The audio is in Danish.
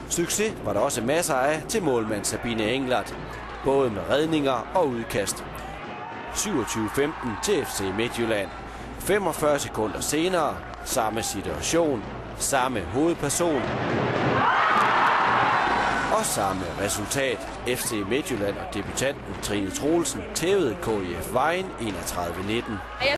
Succes var der også masser af til målmand Sabine Englert, både med redninger og udkast. 27-15 til FC Midtjylland. 45 sekunder senere, samme situation, samme hovedperson og samme resultat. FC Midtjylland og debutanten Trine Troelsen tævede KIF Vejen 31-19.